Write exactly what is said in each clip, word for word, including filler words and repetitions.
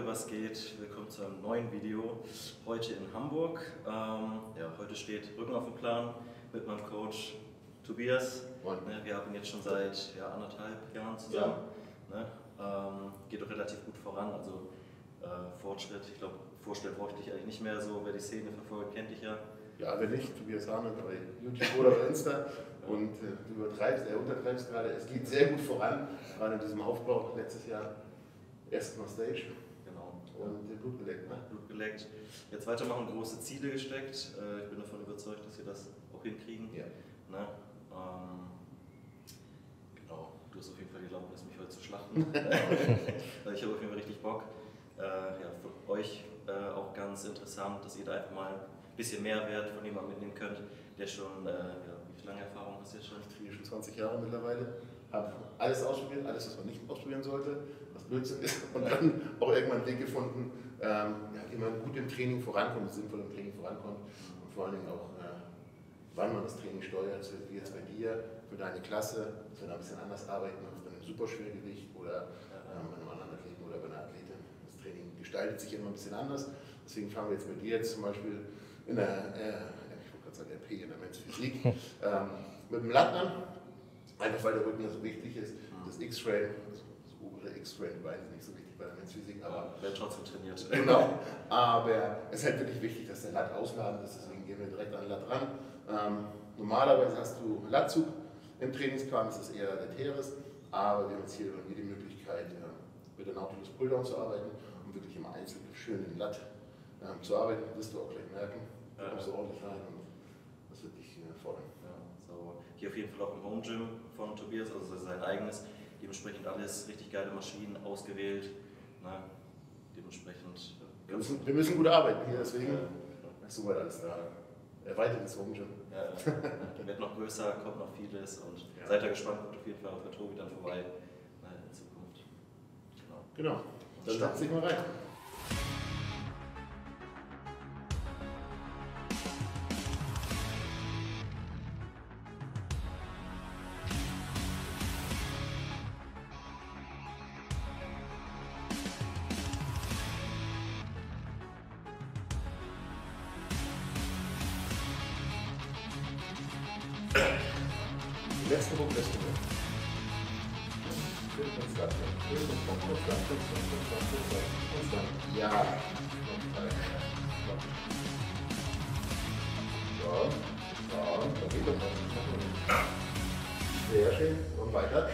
was geht? Willkommen zu einem neuen Video. Heute in Hamburg. Ähm, ja, heute steht Rücken auf dem Plan mit meinem Coach Tobias. Ne, wir haben ihn jetzt schon seit ja, anderthalb Jahren zusammen. Ja. Ne, ähm, geht auch relativ gut voran, also äh, Fortschritt. Ich glaube, vorstellen brauche ich dich eigentlich nicht mehr so. Wer die Szene verfolgt, kennt dich ja. Ja, wenn nicht, Tobias Hahn bei YouTube oder bei Insta. Und äh, du übertreibst, er untertreibst gerade. Es geht sehr gut voran, gerade in diesem Aufbau letztes Jahr. Erstmal Stage. Genau. Und äh, Blut geleckt, ne? Blut geleckt. Jetzt weitermachen, große Ziele gesteckt. Äh, ich bin davon überzeugt, dass wir das auch hinkriegen. Ja. Ne? Ähm, genau. Du hast auf jeden Fall die Erlaubnis, mich heute zu schlachten. Also ich habe auf jeden Fall richtig Bock. Äh, ja, für euch äh, auch ganz interessant, dass ihr da einfach mal ein bisschen Mehrwert von jemandem mitnehmen könnt, der schon, äh, ja, wie lange Erfahrung hast du jetzt schon? Ich trainiere schon zwanzig Jahre mittlerweile. Habe alles ausprobiert, alles, was man nicht ausprobieren sollte, was Blödsinn ist. Und dann auch irgendwann einen Weg gefunden, ähm, ja, wie man gut im Training vorankommt, sinnvoll im Training vorankommt. Und vor allen Dingen auch, äh, wann man das Training steuert, wie jetzt bei dir, für deine Klasse, dass wir da ein bisschen anders arbeiten, als bei einem Superschwergewicht oder ähm, bei einem anderen Athleten oder bei einer Athletin. Das Training gestaltet sich immer ein bisschen anders. Deswegen fangen wir jetzt bei dir jetzt zum Beispiel in der, äh, ich wollte gerade sagen R P, in der Men's Physik, ähm, mit dem Latten an. Einfach weil der Rücken ja so wichtig ist. Das X-Ray, das obere X-Ray-Bein ist nicht so wichtig bei der Men's Physik, aber wird trotzdem trainiert. Genau, aber es ist halt wirklich wichtig, dass der Lat ausladend ist, deswegen gehen wir direkt an den Lat ran. Ähm, normalerweise hast du Latzug im Trainingsplan, das ist eher der Teres, aber wir haben jetzt hier bei mir die Möglichkeit, äh, mit der Nautilus Pulldown zu arbeiten, um wirklich im Einzelnen schön den Lat ähm, zu arbeiten. Das wirst du auch gleich merken. Du kommst so ordentlich rein und das wird dich äh, fordern. Ja, so. Hier auf jeden Fall auch im Home Gym von Tobias, also sein eigenes. Dementsprechend alles richtig geile Maschinen ausgewählt. Ne? Dementsprechend. Wir müssen, wir müssen gut arbeiten hier, deswegen ja. Ist soweit alles da. Erweitertes Home Gym. Ja, ja. Wird noch größer, kommt noch vieles und ja. Seid da gespannt, kommt auf jeden Fall auch bei Tobi dann vorbei in Zukunft. Genau. Genau. Dann setz dich mal rein. Letzten Ruck, letzten Ruck. Ja. So. So. Da geht doch was. Sehr schön. Und weiter.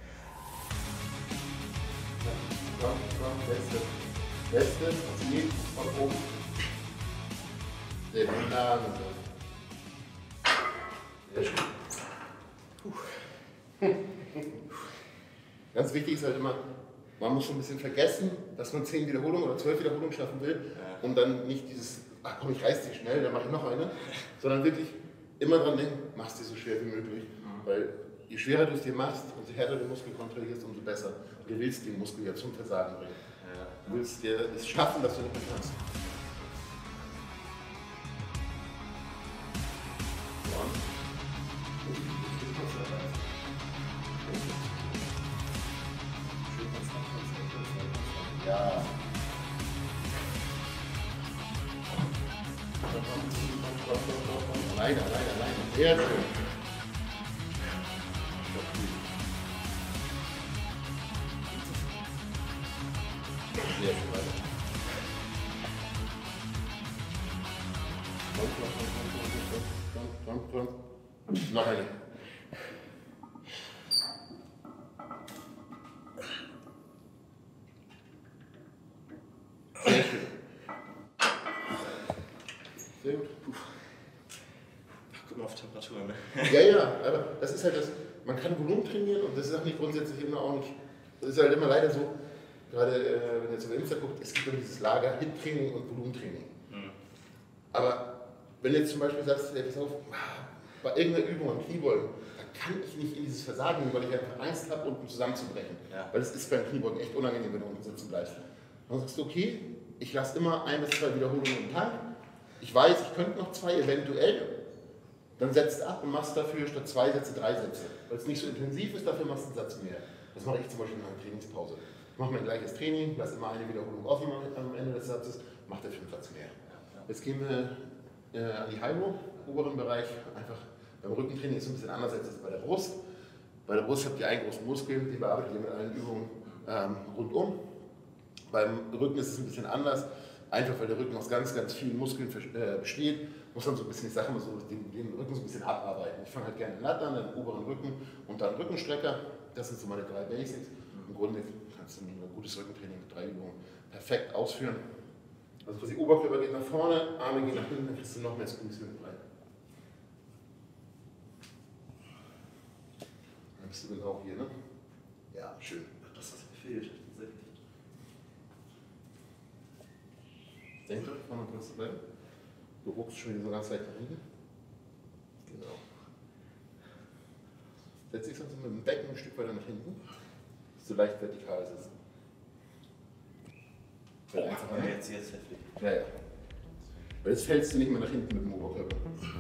Komm, komm, letzte. Letzte. Zieh von oben. Sehr gut. Sehr schön. Ganz wichtig ist halt immer, man muss schon ein bisschen vergessen, dass man zehn Wiederholungen oder zwölf Wiederholungen schaffen will und dann nicht dieses, ach komm, ich reiß dich schnell, dann mache ich noch eine, sondern wirklich immer dran denken, machst dir so schwer wie möglich, weil je schwerer du es dir machst, umso härter du den Muskel kontrollierst, umso besser. Du willst den Muskel ja zum Versagen bringen. Du willst dir es schaffen, dass du nicht mehr kannst. Ja. Alleine, alleine, alleine. Sehr schön. Sehr schön, weiter. Komm, komm, komm, komm, komm, komm, komm. Noch eine. Sehr schön. Sehr gut. Puh. Guck mal auf Temperatur, ne? Ja, ja, aber das ist halt das, man kann Volumen trainieren und das ist auch nicht grundsätzlich immer auch nicht, das ist halt immer leider so, gerade äh, wenn ihr jetzt über Insta guckt, es gibt immer dieses Lager Hit-Training und Volumentraining. Mhm. Aber wenn du jetzt zum Beispiel sagst, ey, pass auf, bei irgendeiner Übung am Kniebeugen, da kann ich nicht in dieses Versagen gehen, weil ich einfach Angst habe, unten zusammenzubrechen. Ja. Weil es ist beim Kniebeugen echt unangenehm, wenn du unten sitzen bleibst. Dann sagst du, okay, ich lasse immer ein bis zwei Wiederholungen im Tank. Ich weiß, ich könnte noch zwei, eventuell. Dann setzt ab und machst dafür statt zwei Sätze drei Sätze. Weil es nicht so intensiv ist, dafür machst du einen Satz mehr. Das mache ich zum Beispiel in einer Trainingspause. mache mein gleiches Training, lasse immer eine Wiederholung offen am Ende des Satzes, macht der fünf Satz mehr. Jetzt gehen wir äh, an die Hyro, oberen Bereich. Einfach beim Rückentraining ist es ein bisschen anders als bei der Brust. Bei der Brust habt ihr einen großen Muskel, die bearbeitet ihr mit allen Übungen ähm, rundum. Beim Rücken ist es ein bisschen anders, einfach weil der Rücken aus ganz, ganz vielen Muskeln äh, besteht. Muss man so ein bisschen, ich sage mal so, den, den Rücken so ein bisschen abarbeiten. Ich fange halt gerne Lat an, den oberen Rücken und dann Rückenstrecker. Das sind so meine drei Basics. Im Grunde kannst du ein gutes Rückentraining mit drei Übungen perfekt ausführen. Also quasi Oberkörper geht nach vorne, Arme gehen nach hinten, dann kriegst du noch mehr Squeeze mit rein. Dann bist du genau hier, ne? Ja, schön. Das ist gefehlt, tatsächlich. Denk doch, vorne kannst du bleiben. Du ruckst schon wieder so ganz leicht nach hinten. Genau. Setz dich sonst mit dem Becken ein Stück weiter nach hinten. So leicht vertikal sitzen. Oh, ja, jetzt, jetzt heftig. Ja, ja. Weil jetzt fällst du nicht mehr nach hinten mit dem Oberkörper.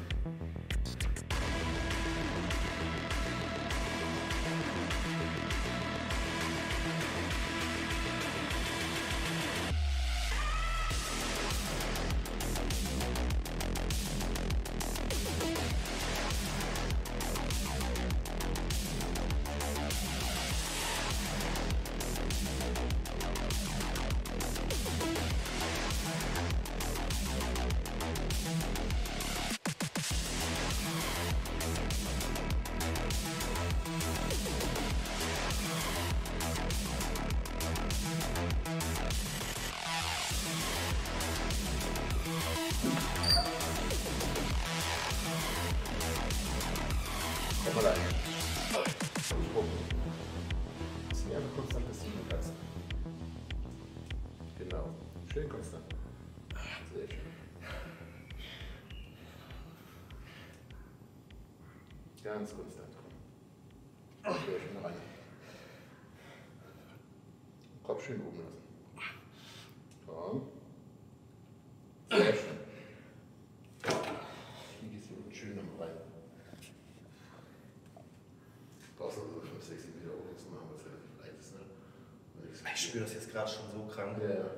Komm mal rein. Das ist einfach konstant, dass du ihn kannst. Genau. Schön konstant. Sehr schön. Ganz konstant. Sehr schön rein. Kopf schön oben lassen. Komm. Sehr schön. Hier geht's hier unten schön am rein. Brauchst du also fünf, sechs, sieben Wiederholungen zu machen, was relativ leicht ist, ne? Ich spüre das jetzt gerade schon so krank. Ja, ja.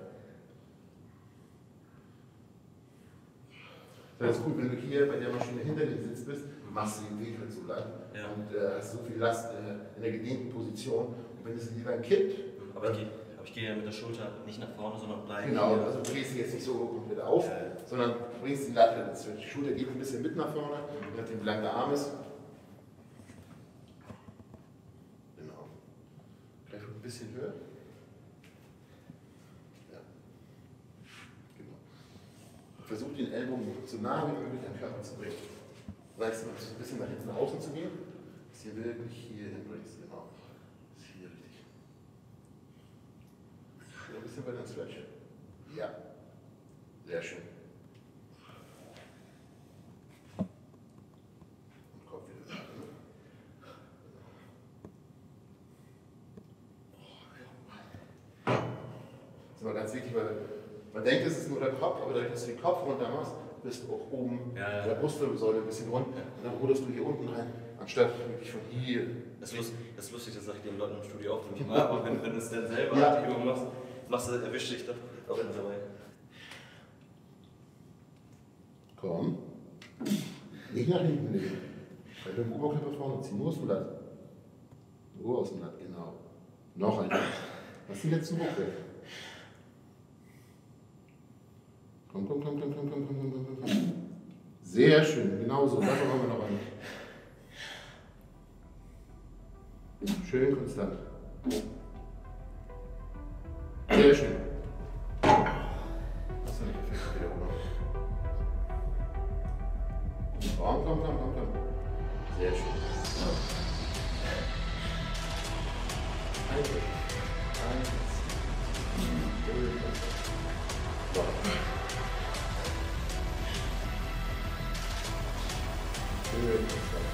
Das ist gut, wenn du hier bei der Maschine hinter dem Sitz bist, machst du den Weg halt so lang Ja. und äh, hast so viel Last äh, in der gedehnten Position. Und wenn es dir dann kippt. Aber ich gehe ich geh ja mit der Schulter nicht nach vorne, sondern bleibe. Genau, hier. also du drehst sie jetzt nicht so komplett auf, ja, sondern du bringst die Latte dazwischen. Die Schulter geht ein bisschen mit nach vorne, je nachdem wie lang der Arm ist. Genau. Gleich ein bisschen höher. Ja. Genau. Versuch den Ellbogen so nah wie möglich an den Körper zu bringen. Sagst du, ein bisschen nach hinten nach außen zu gehen, dass hier wirklich hier hinbringst. Genau. Das ist hier richtig. Ein bisschen weiter Stretch. Ja. Sehr schön. Und Kopf wieder da. Das ist immer ganz wichtig, weil man denkt, es ist nur der Kopf, aber dadurch, dass du den Kopf runter machst, bist du auch oben ja, ja. der Brustwirbelsäule ein bisschen rund. Ja. Und dann ruderst du hier unten rein, anstatt wirklich von hier. Das ist lustig, das, ist lustig, das sage ich den Leuten im Studio auch nicht mal, aber wenn, wenn du es dann selber Ja. die Übung machst, machst du, erwischst dich doch auch immer dabei. Komm. Nicht nach hinten legen. Bei dem Oberkörper vorne ziehen, nur aus dem Blatt. Nur aus dem Blatt, genau. Noch ein. Was sind jetzt zum Hoch weg? Komm, komm, komm, komm, komm, komm, komm, komm, komm, komm. Sehr schön, genau so. Da kommen wir noch an. Schön konstant. Sehr schön. Das ist eine perfekte Wiederholung. Komm, komm, komm, komm, komm. Sehr schön. Eins. Eins. So. Schön.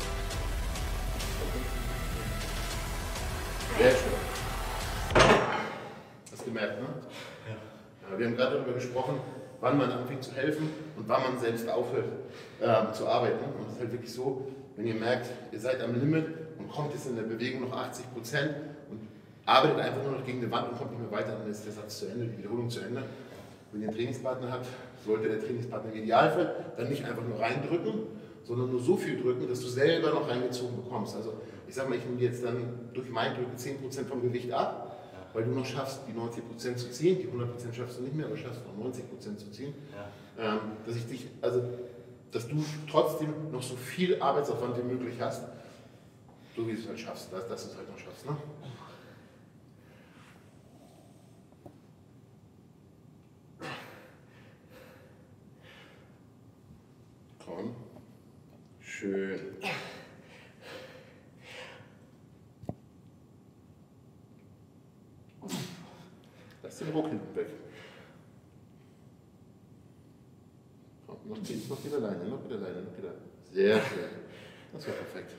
Sehr schön. Hast du gemerkt, ne? Ja. Ja, wir haben gerade darüber gesprochen, wann man anfängt zu helfen und wann man selbst aufhört äh, zu arbeiten. Und es ist halt wirklich so, wenn ihr merkt, ihr seid am Limit und kommt jetzt in der Bewegung noch achtzig Prozent und arbeitet einfach nur noch gegen die Wand und kommt nicht mehr weiter, dann ist der Satz zu Ende, die Wiederholung zu Ende. Wenn ihr einen Trainingspartner habt, sollte der Trainingspartner im Idealfall dann nicht einfach nur reindrücken, sondern nur so viel drücken, dass du selber noch reingezogen bekommst. Also ich sag mal, ich nehme jetzt dann durch mein Drücken zehn Prozent vom Gewicht ab, weil du noch schaffst, die neunzig Prozent zu ziehen, die hundert Prozent schaffst du nicht mehr, aber schaffst noch neunzig Prozent zu ziehen. Ja. Ähm, dass ich dich, also dass du trotzdem noch so viel Arbeitsaufwand wie möglich hast, so wie du es halt schaffst, dass, dass du es halt noch schaffst. Ne? Komm. Schön. Lass den Ruck hinten weg. Komm, noch, noch wieder Leine, noch wieder Leine, noch wieder. Sehr schön. Das war perfekt.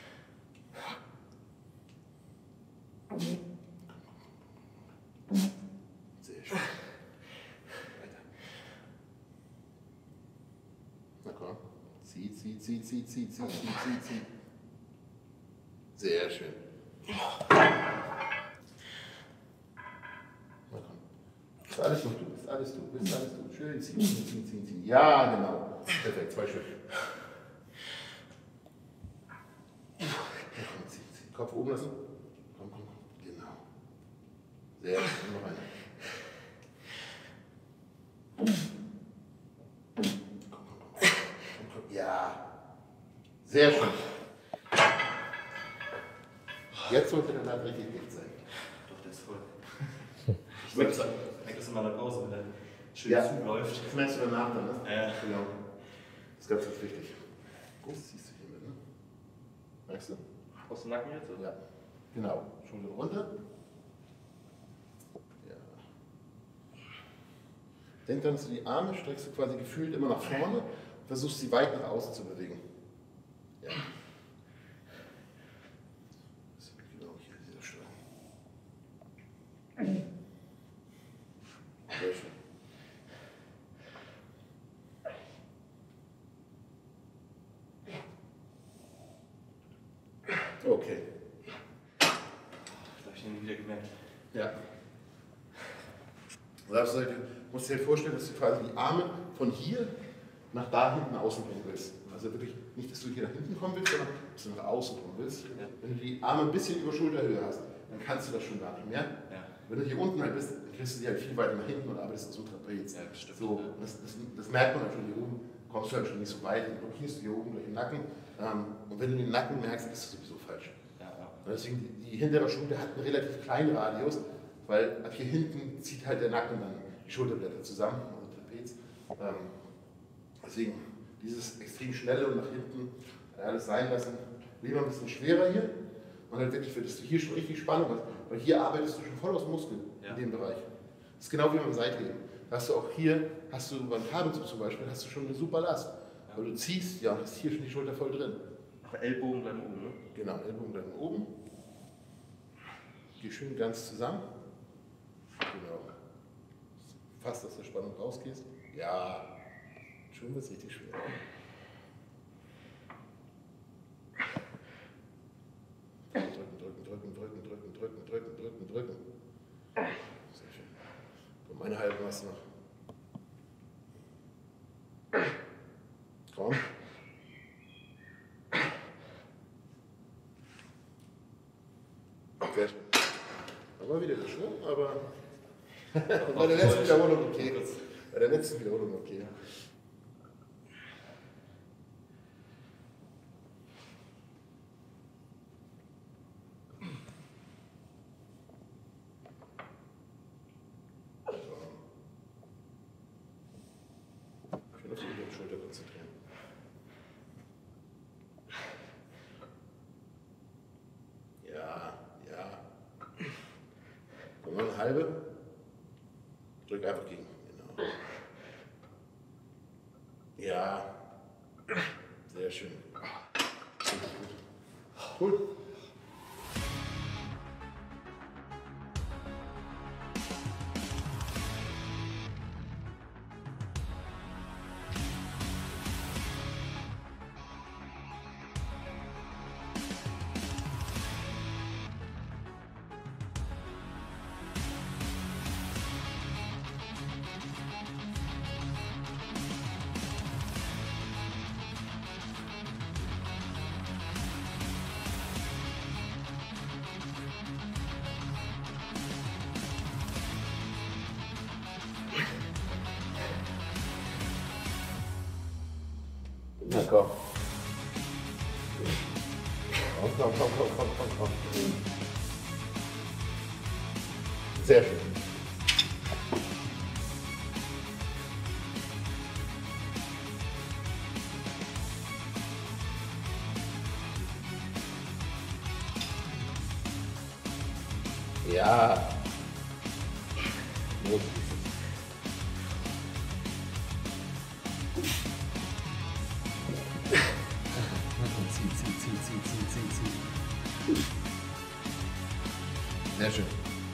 Sehr schön. Weiter. Na komm. Zieh, zieh, zieh, zieh, zieh, zieh, zieh, zieh, zieh. Sehr schön. Na komm. Bist alles noch du, bist alles du, bist alles du. Schön ziehen, ziehen, ziehen, ziehen, ziehen. Ja, genau. Perfekt, zwei Stück. Zieh, zieh. Kopf oben lassen. Komm, komm, komm. Genau. Sehr schön. Noch eine. Komm, komm, komm. Komm, komm. Ja. Sehr schön. Jetzt sollte der Laden richtig dicht sein. Doch, der ist voll. Ich merke das, merke das in meiner Pause, wenn der schön ja. zuläuft. Das merkst du danach dann, ne? Ja. Genau. Das ist ganz, ganz wichtig. Das ziehst du hier mit, ne? Merkst du? Aus dem Nacken jetzt? Oder? Ja. Genau. Schultern runter. Ja. Denk dann, dass du die Arme streckst du quasi gefühlt immer nach vorne und versuchst sie weit nach außen zu bewegen. Ja. Das wird genau hier an dieser Stelle. Sehr schön. Okay. Das habe ich nie wieder gemerkt. Ja. Also, du musst dir vorstellen, dass du quasi die Arme von hier nach da hinten außen bringen willst. Also wirklich nicht, dass du hier nach hinten kommen willst, sondern dass du nach außen kommen willst. Ja. Wenn du die Arme ein bisschen über Schulterhöhe hast, dann kannst du das schon gar nicht mehr. Ja. Wenn du hier unten halt bist, dann kriegst du die halt viel weiter nach hinten und arbeitest aus dem Trapez. Ja, das stimmt. So, das, das, das merkt man halt schon hier oben, kommst du halt schon nicht so weit, dann blockierst du hier oben durch den Nacken. Und wenn du den Nacken merkst, bist du sowieso falsch. Ja, ja. Deswegen, die, die hintere Schulter hat einen relativ kleinen Radius, weil ab hier hinten zieht halt der Nacken dann die Schulterblätter zusammen, also Trapez. Ähm, deswegen dieses extrem schnelle und nach hinten alles sein lassen, lieber ein bisschen schwerer hier und halt wirklich, dass du hier schon richtig Spannung hast, weil hier arbeitest du schon voll aus Muskeln ja. in dem Bereich. Das ist genau wie beim Seitheben. Hast du auch hier, hast du beim Kabelzug zum Beispiel, hast du schon eine super Last. Ja. Weil du ziehst, ja, und hast hier schon die Schulter voll drin. Aber Ellbogen bleiben oben, ne? Genau, Ellbogen bleiben oben. Geh schön ganz zusammen. Genau. Fast aus der Spannung rausgehst. Ja, schon wird es richtig schwer. Drücken, drücken, drücken, drücken, drücken, drücken, drücken, drücken, drücken. Sehr schön. Komm, eine halbe Masse noch. Komm. Sehr schön. Aber wieder geschwungen, aber bei der letzten Wiederholung okay. Bei der letzten Wiederholung okay. Schön auf die obere Schulter konzentrieren. Ja, ja. Komm mal eine halbe. Drück einfach gegen. Genau. Ja. Sehr schön. Cool. komm. Komm, komm, komm, komm, komm, komm, komm. Sehr schön. Ja. Zieh, zieh, zieh, zieh, zieh, zieh, zieh. Sehr schön.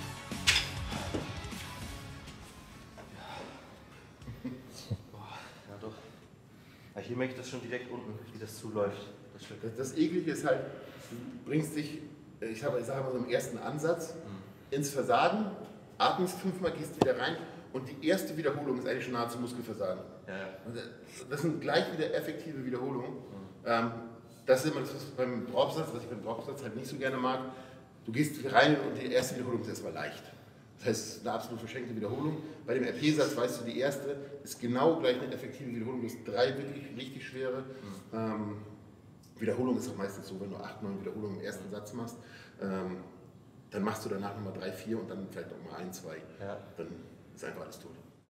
Ja, doch. Ja, hier merke ich das schon direkt unten, wie das zuläuft. Das, Stück. Das, das Eklige ist halt, du bringst dich, ich sage ich sag mal so im ersten Ansatz, mhm. ins Versagen, atmest fünfmal, gehst wieder rein und die erste Wiederholung ist eigentlich schon nahezu Muskelversagen. Ja, ja. Das sind gleich wieder effektive Wiederholungen. Mhm. Ähm, das ist immer das, was beim Dropsatz, was ich beim Dropsatz halt nicht so gerne mag. Du gehst rein und die erste Wiederholung ist erstmal leicht. Das heißt, es ist eine absolut verschenkte Wiederholung. Bei dem R P-Satz weißt du, die erste ist genau gleich eine effektive Wiederholung. Du hast drei wirklich richtig schwere. Mhm. Ähm, Wiederholung ist auch meistens so, wenn du acht, neun Wiederholungen im ersten Satz machst, ähm, dann machst du danach nochmal drei, vier und dann vielleicht nochmal ein, zwei. Ja. Dann ist einfach alles tot.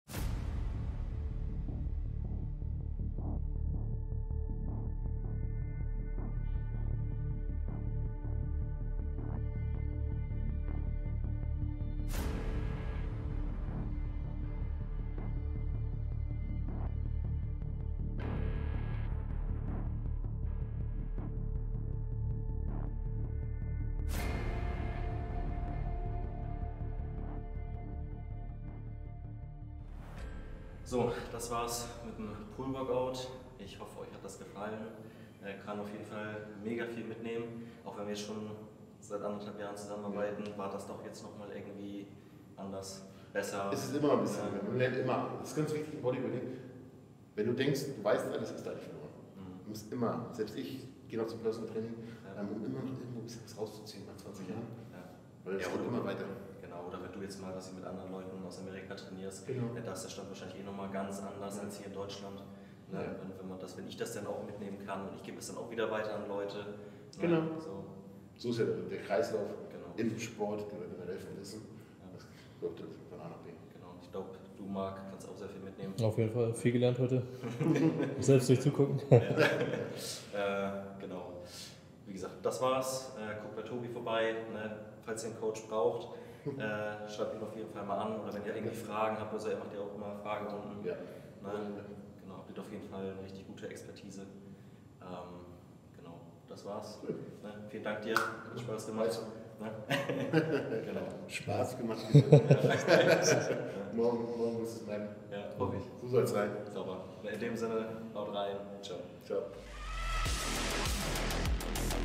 So, das war's mit dem Pool-Workout. Ich hoffe, euch hat das gefallen. Ich kann auf jeden Fall mega viel mitnehmen. Auch wenn wir jetzt schon seit anderthalb Jahren zusammenarbeiten, war das doch jetzt nochmal irgendwie anders, besser. Es ist immer ein bisschen, ja. Man lernt immer. Das ist ganz wichtig im Bodybuilding. Wenn du denkst, du weißt alles, ist da nicht verloren. Mhm. Du musst immer, selbst ich gehe noch zum Personal Training, ja. um immer noch irgendwo ein bisschen was rauszuziehen nach zwanzig Jahren. Ja. Weil es ja, geht immer weiter. Genau, oder wenn du jetzt mal was mit anderen Leuten aus Amerika trainierst, genau. ja, da ist der Stand wahrscheinlich eh nochmal ganz anders ja. als hier in Deutschland. Ne? Ja. Wenn, wenn, man das, wenn ich das dann auch mitnehmen kann und ich gebe es dann auch wieder weiter an Leute. Genau. Ne? So. so ist ja der, der Kreislauf genau. im Sport, der generell von Wissen. Ja. Das läuft von A nach B. Genau, ich glaube, du, Marc, kannst auch sehr viel mitnehmen. Auf jeden Fall, viel gelernt heute. Selbst durch Zugucken. Ja. äh, genau. Wie gesagt, das war's. Äh, guckt bei Tobi vorbei. Ne? Falls ihr einen Coach braucht, äh, schreibt ihn auf jeden Fall mal an. Oder wenn ihr irgendwie Fragen habt, also er macht ja auch immer Fragerunden. Ja. Ne? Genau, habt ihr auf jeden Fall eine richtig gute Expertise. Ähm, genau, das war's. Cool. Ne? Vielen Dank dir, hat Spaß gemacht. Ne? genau. Spaß gemacht. morgen, morgen muss es bleiben. Ja, hoffe ich. So soll es sein. Sauber. In dem Sinne, haut rein. Ciao. Ciao.